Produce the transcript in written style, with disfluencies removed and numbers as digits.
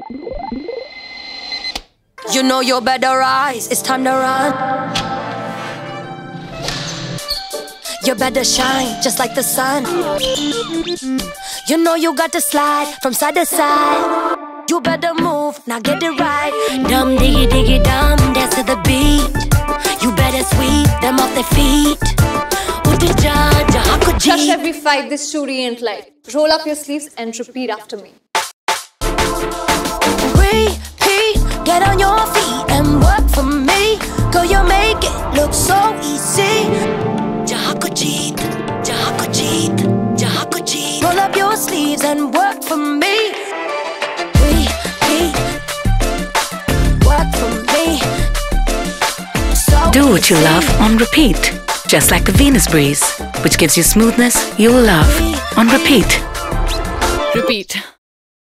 You know you better rise, it's time to run. You better shine, just like the sun. You know you got to slide from side to side. You better move, now get it right. Dum diggy diggy dum, dance to the beat. You better sweep them off their feet. Crush every fight this story ain't like. Roll up your sleeves and repeat after me. Repeat, get on your feet and work for me. Girl, you make it look so easy. Roll up your sleeves and work for me. Repeat, work for me. So Do what you love on repeat. Just like the Venus Breeze, which gives you smoothness you will love on repeat. Repeat.